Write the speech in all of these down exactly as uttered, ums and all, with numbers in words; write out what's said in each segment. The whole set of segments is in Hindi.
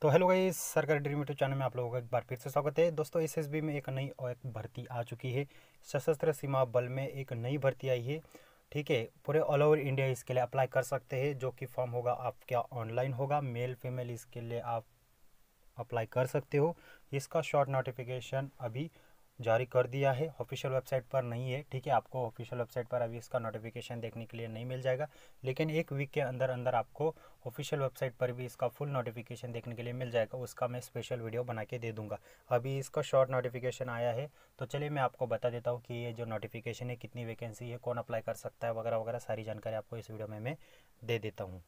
तो हेलो गाइस, सरकारी ड्रीम यूट्यूब चैनल में आप लोगों का एक बार फिर से स्वागत है। दोस्तों एसएसबी में एक नई और एक भर्ती आ चुकी है। सशस्त्र सीमा बल में एक नई भर्ती आई है। ठीक है, पूरे ऑल ओवर इंडिया इसके लिए अप्लाई कर सकते हैं। जो कि फॉर्म होगा आप क्या ऑनलाइन होगा, मेल फीमेल इसके लिए आप अप्लाई कर सकते हो। इसका शॉर्ट नोटिफिकेशन अभी जारी कर दिया है, ऑफिशियल वेबसाइट पर नहीं है। ठीक है, आपको ऑफिशियल वेबसाइट पर अभी इसका नोटिफिकेशन देखने के लिए नहीं मिल जाएगा, लेकिन एक वीक के अंदर अंदर आपको ऑफिशियल वेबसाइट पर भी इसका फुल नोटिफिकेशन देखने के लिए मिल जाएगा। उसका मैं स्पेशल वीडियो बना के दे दूंगा। अभी इसका शॉर्ट नोटिफिकेशन आया है, तो चलिए मैं आपको बता देता हूँ कि ये जो नोटिफिकेशन है, कितनी वैकेंसी है, कौन अप्लाई कर सकता है, वगैरह वगैरह सारी जानकारी आपको इस वीडियो में मैं दे देता हूँ।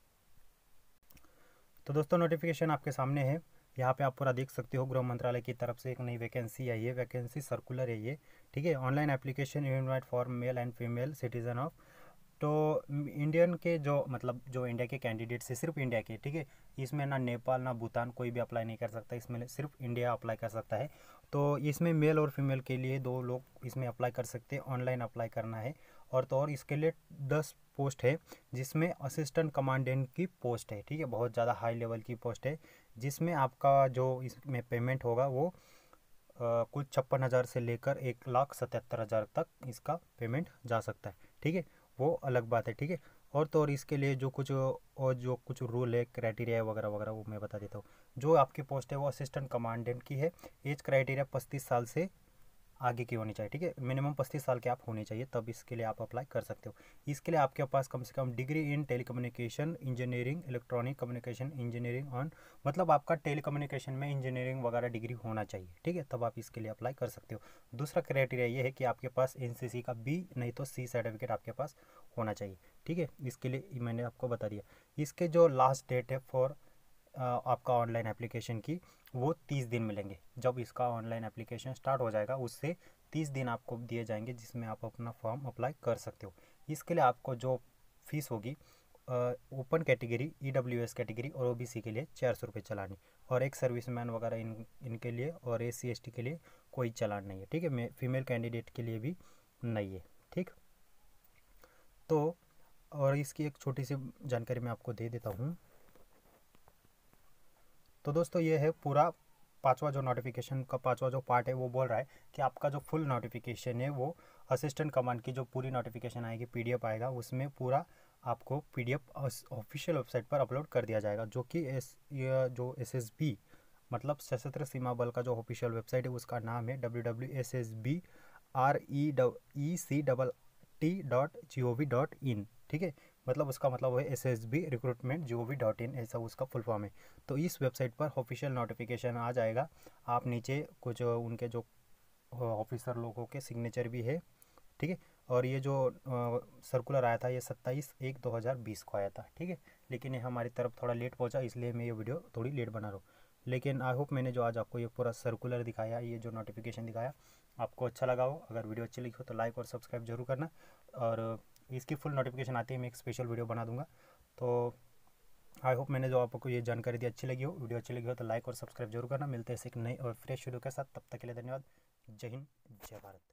तो दोस्तों नोटिफिकेशन आपके सामने है, यहाँ पे आप पूरा देख सकते हो। गृह मंत्रालय की तरफ से एक नई वैकेंसी आई है, वैकेंसी सर्कुलर है ये। ठीक है, online application invite for male and female citizen of. तो इंडियन के जो मतलब जो इंडिया के कैंडिडेट्स है, सिर्फ इंडिया के। ठीक है, इसमें ना नेपाल ना भूटान कोई भी अप्लाई नहीं कर सकता, इसमें सिर्फ इंडिया अप्लाई कर सकता है। तो इसमें मेल और फीमेल के लिए दो लोग इसमें अप्लाई कर सकते हैं, ऑनलाइन अप्लाई करना है। और तो और इसके लिए दस पोस्ट है, जिसमें असिस्टेंट कमांडेंट की पोस्ट है। ठीक है, बहुत ज़्यादा हाई लेवल की पोस्ट है, जिसमें आपका जो इसमें पेमेंट होगा वो आ, कुछ छप्पन हज़ार से लेकर एक लाख सतहत्तर हज़ार तक इसका पेमेंट जा सकता है। ठीक है, वो अलग बात है। ठीक है, और तो और इसके लिए जो कुछ और जो कुछ रूल है, क्राइटेरिया है वगैरह वगैरह, वो मैं बता देता हूँ। जो आपकी पोस्ट है वो असिस्टेंट कमांडेंट की है। एज क्राइटेरिया पच्चीस साल से आगे की होनी चाहिए। ठीक है, मिनिमम पच्चीस साल के आप होने चाहिए, तब इसके लिए आप अप्लाई कर सकते हो। इसके लिए आपके पास कम से कम degree in telecommunication engineering, electronic communication engineering on, मतलब आपका टेलीकम्युनिकेशन में इंजीनियरिंग वगैरह डिग्री होना चाहिए। ठीक है, तब आप इसके लिए अप्लाई कर सकते हो। दूसरा क्राइटेरिया ये है कि आपके पास एनसीसी का बी नहीं तो सी सर्टिफिकेट आपके पास होना चाहिए। ठीक है, इसके लिए मैंने आपको बता दिया। इसके जो लास्ट डेट है फॉर आपका ऑनलाइन एप्लीकेशन की, वो तीस दिन मिलेंगे। जब इसका ऑनलाइन एप्लीकेशन स्टार्ट हो जाएगा उससे तीस दिन आपको दिए जाएंगे, जिसमें आप अपना फॉर्म अप्लाई कर सकते हो। इसके लिए आपको जो फीस होगी, ओपन कैटेगरी, ईडब्ल्यूएस कैटेगरी और ओबीसी के लिए चार सौ रुपये चलानी, और एक सर्विसमैन वगैरह इन इनके लिए और एस सी एस टी के लिए कोई चलान नहीं है। ठीक है, फीमेल कैंडिडेट के लिए भी नहीं है। ठीक, तो और इसकी एक छोटी सी जानकारी मैं आपको दे देता हूँ। तो दोस्तों ये है पूरा पांचवा जो नोटिफिकेशन का पांचवा जो पार्ट है, वो बोल रहा है कि आपका जो फुल नोटिफिकेशन है वो असिस्टेंट कमांड की जो पूरी नोटिफिकेशन आएगी, पीडीएफ आएगा, उसमें पूरा आपको पीडीएफ ऑफिशियल वेबसाइट पर अपलोड कर दिया जाएगा। जो कि एस जो एसएसबी मतलब सशस्त्र सीमा बल का जो ऑफिशियल वेबसाइट है, उसका नाम है W W S S B R E E C double T dot G O V dot in. ठीक है, मतलब उसका मतलब है S S B recruitment G O V dot in, ऐसा उसका फुल फॉर्म है। तो इस वेबसाइट पर ऑफिशियल नोटिफिकेशन आ जाएगा। आप नीचे कुछ उनके जो ऑफिसर लोगों के सिग्नेचर भी है। ठीक है, और ये जो सर्कुलर आया था ये सत्ताईस एक दो हज़ार बीस को आया था। ठीक है, लेकिन ये हमारी तरफ थोड़ा लेट पहुंचा, इसलिए मैं ये वीडियो थोड़ी लेट बना रहा हूँ। लेकिन आई होप मैंने जो आज आपको ये पूरा सर्कुलर दिखाया, ये जो नोटिफिकेशन दिखाया, आपको अच्छा लगा हो। अगर वीडियो अच्छी लगी हो तो लाइक और सब्सक्राइब जरूर करना, और इसकी फुल नोटिफिकेशन आती है मैं एक स्पेशल वीडियो बना दूंगा। तो आई होप मैंने जो आपको ये जानकारी दी अच्छी लगी हो। वीडियो अच्छी लगी हो तो लाइक और सब्सक्राइब जरूर करना। मिलते हैं एक नई और फ्रेश वीडियो के साथ, तब तक के लिए धन्यवाद। जय हिंद, जय भारत।